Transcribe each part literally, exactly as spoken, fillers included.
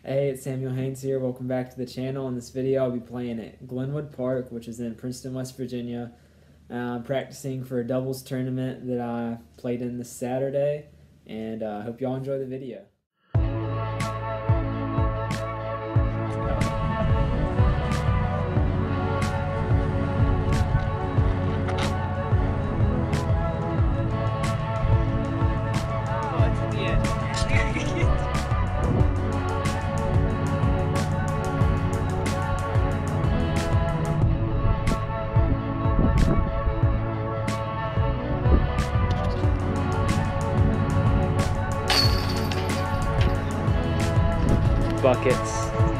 Hey, it's Samuel Haynes here. Welcome back to the channel. In this video, I'll be playing at Glenwood Park, which is in Princeton, West Virginia. Uh, I'm practicing for a doubles tournament that I played in this Saturday, and I uh, hope y'all enjoy the video. Buckets.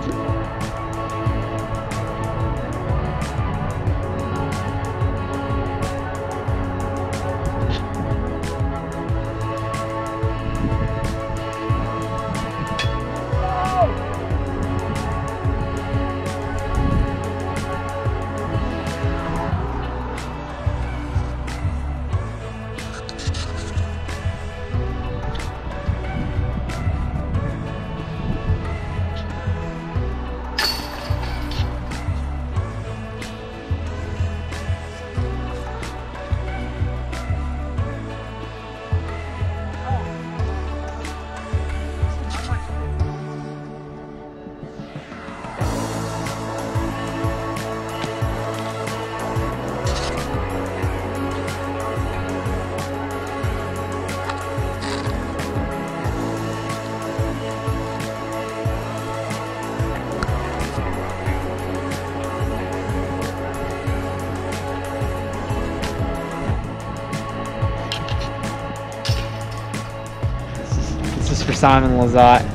This is for Simon Lazat.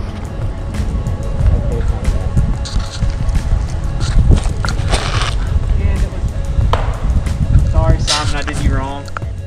Sorry, Simon, I did you wrong.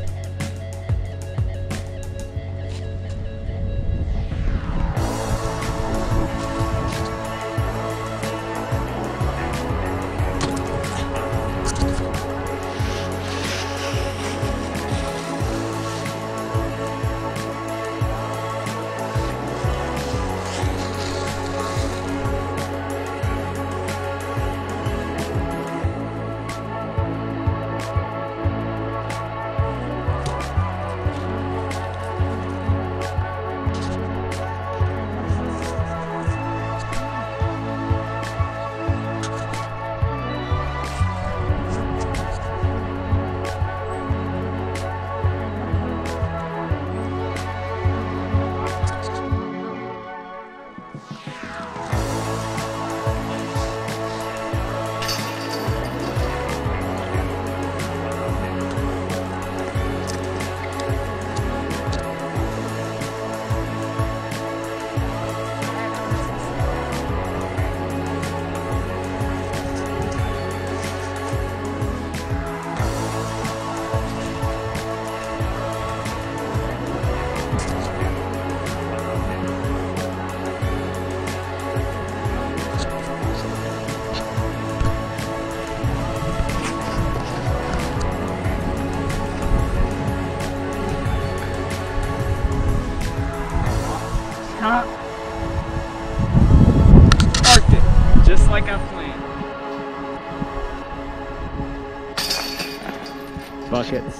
Parked it, just like I planned. Buckets.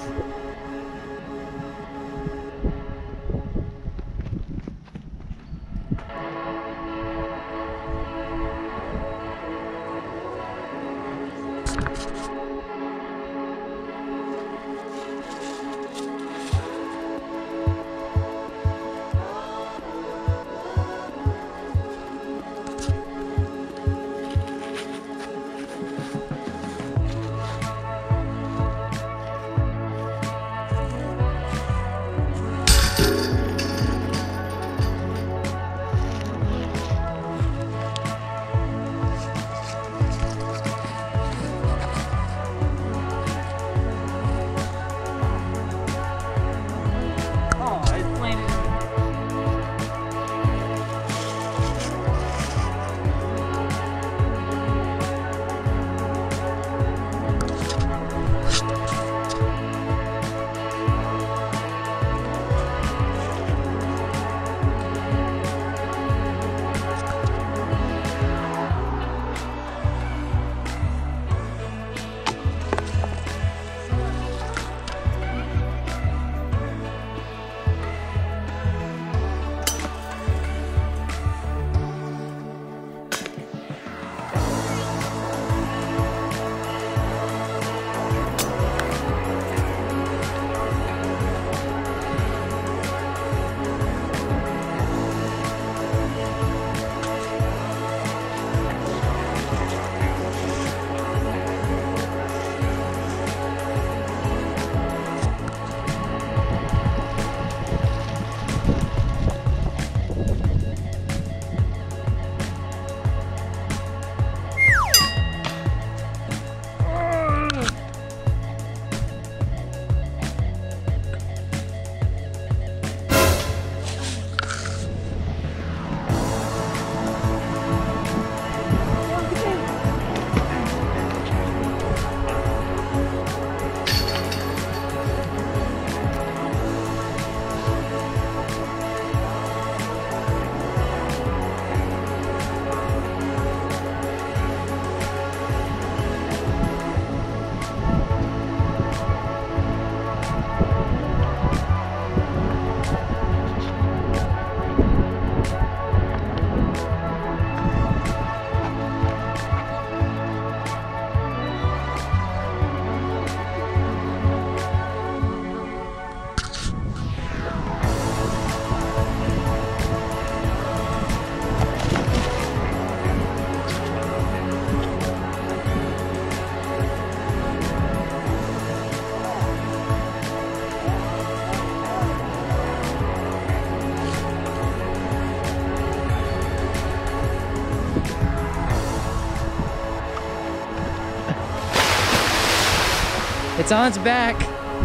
It's on its back.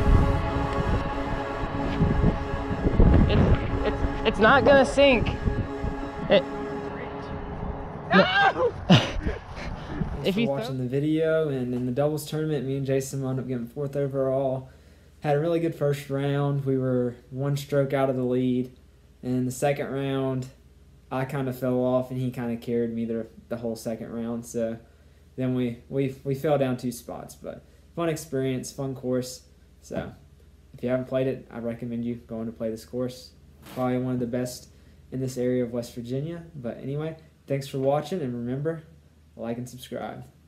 It's, it's, it's not gonna sink. It, no. Thanks If for you watching the video. And in the doubles tournament, me and Jason wound up getting fourth overall. Had a really good first round. We were one stroke out of the lead. And in the second round, I kind of fell off, and he kind of carried me the, the whole second round. So then we, we, we fell down two spots. But fun experience, fun course. So if you haven't played it, I recommend you going to play this course. Probably one of the best in this area of West Virginia. But anyway, thanks for watching, and remember, like and subscribe.